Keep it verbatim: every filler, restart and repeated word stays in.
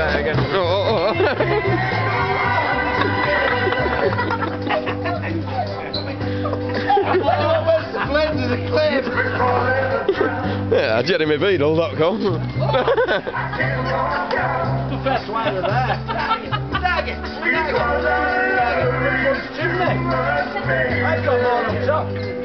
that again. Oh, oh, oh. Yeah, jeremy beadle dot com. The best way to that. Dag it! Dag it! Dag it! Chimney! I've got more on top.